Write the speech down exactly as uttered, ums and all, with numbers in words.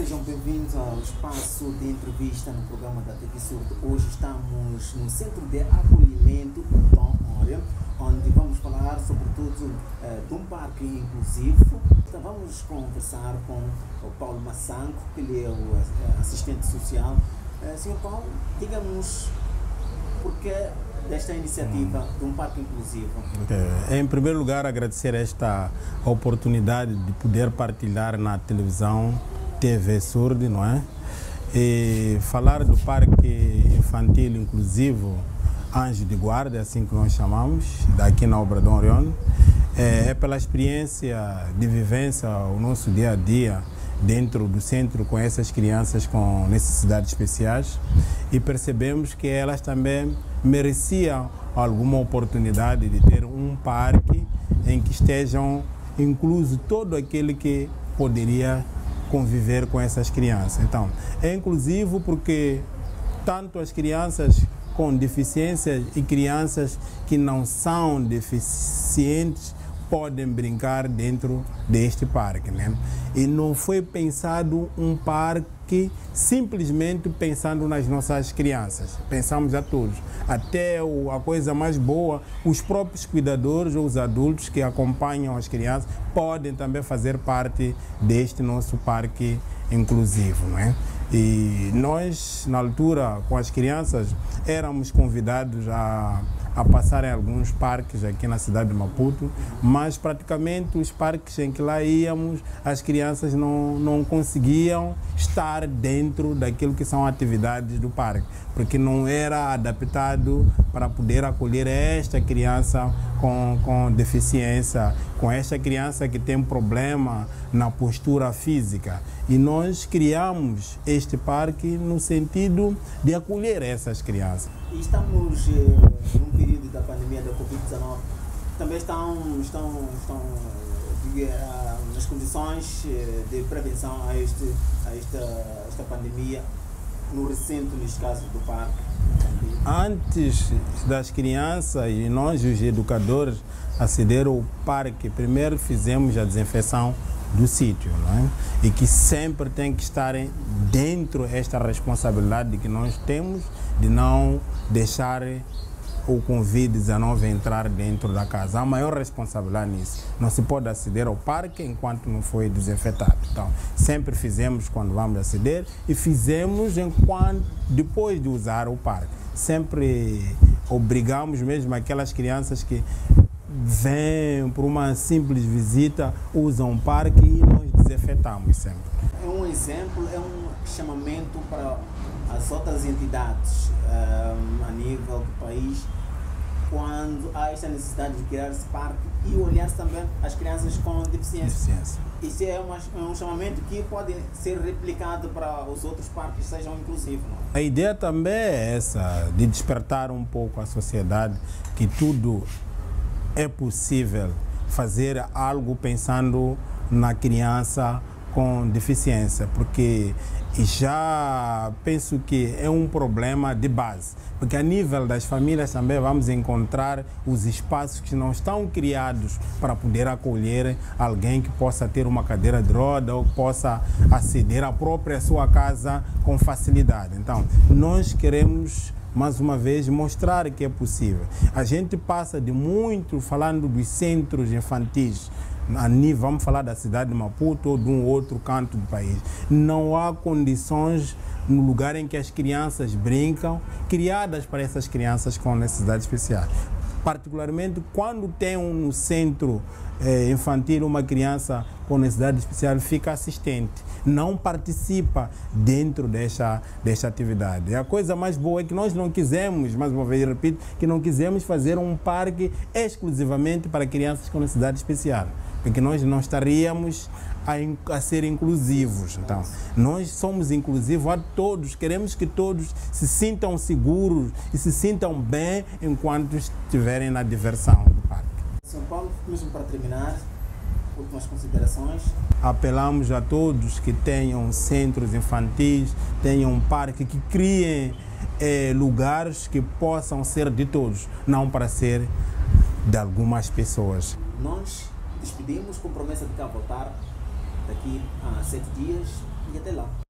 Sejam bem-vindos ao espaço de entrevista no programa da T V Surdo. Hoje estamos no Centro de Acolhimento Tom Orion, onde vamos falar sobretudo uh, de um parque inclusivo. Então vamos conversar com o Paulo Massanco, que ele é o uh, assistente social. Uh, senhor Paulo, diga-nos porquê desta iniciativa de um parque inclusivo. É, em primeiro lugar, agradecer esta oportunidade de poder partilhar na televisão T V Surdo, não é? E falar do parque infantil inclusivo Anjo de Guarda, é assim que nós chamamos, daqui na Obrador Orion. É, é pela experiência de vivência, o nosso dia a dia dentro do centro com essas crianças com necessidades especiais, e percebemos que elas também mereciam alguma oportunidade de ter um parque em que estejam incluso todo aquele que poderia conviver com essas crianças. Então, é inclusivo porque tanto as crianças com deficiências e crianças que não são deficientes podem brincar dentro deste parque, né? E não foi pensado um parque simplesmente pensando nas nossas crianças. Pensamos a todos. Até o, a coisa mais boa, os próprios cuidadores ou os adultos que acompanham as crianças podem também fazer parte deste nosso parque inclusivo, não é? E nós, na altura, com as crianças, éramos convidados a, a passar em alguns parques aqui na cidade de Maputo, mas praticamente os parques em que lá íamos, as crianças não, não conseguiam estar dentro daquilo que são atividades do parque, porque não era adaptado para poder acolher esta criança com, com deficiência, com esta criança que tem problema na postura física. E nós criamos este parque no sentido de acolher essas crianças. E estamos eh, num período da pandemia da Covid dezenove. Também estão, estão, estão eh, nas condições de prevenção a, este, a esta, esta pandemia no recinto, neste caso, do parque. Antes das crianças e nós, os educadores, aceder ao parque, primeiro fizemos a desinfecção do sítio, não é? E que sempre tem que estar dentro esta responsabilidade que nós temos de não deixar o Covid dezenove entrar dentro da casa. Há maior responsabilidade nisso. Não se pode aceder ao parque enquanto não foi desinfetado. Então, sempre fizemos quando vamos aceder e fizemos enquanto depois de usar o parque. Sempre obrigamos mesmo aquelas crianças que vêm por uma simples visita, usam o parque e nós desinfetamos sempre. É um exemplo, é um chamamento para as outras entidades um, a nível do país, quando há esta necessidade de criar esse parque e olhar também as crianças com deficiência. deficiência. Isso é, uma, é um chamamento que pode ser replicado para os outros parques, sejam inclusivos. Não? A ideia também é essa, de despertar um pouco a sociedade que tudo é possível, fazer algo pensando na criança com deficiência, porque já penso que é um problema de base, porque a nível das famílias também vamos encontrar os espaços que não estão criados para poder acolher alguém que possa ter uma cadeira de roda ou que possa aceder à própria sua casa com facilidade. Então, nós queremos mais uma vez mostrar que é possível. A gente passa de muito falando dos centros infantis, a nível, vamos falar da cidade de Maputo ou de um outro canto do país. Não há condições no lugar em que as crianças brincam, criadas para essas crianças com necessidades especiais. Particularmente quando tem um, no centro eh, infantil uma criança com necessidade especial, fica assistente, não participa dentro desta, desta atividade. A coisa mais boa é que nós não quisemos, mais uma vez repito, que não quisemos fazer um parque exclusivamente para crianças com necessidade especial, porque nós não estaríamos a, a ser inclusivos. Então, nós somos inclusivos a todos, queremos que todos se sintam seguros e se sintam bem enquanto estiverem na diversão do parque. São Paulo, mesmo para terminar, últimas considerações. Apelamos a todos que tenham centros infantis, tenham um parque, que criem eh, lugares que possam ser de todos, não para ser de algumas pessoas. Nós despedimos com promessa de cá voltar daqui a sete dias e até lá.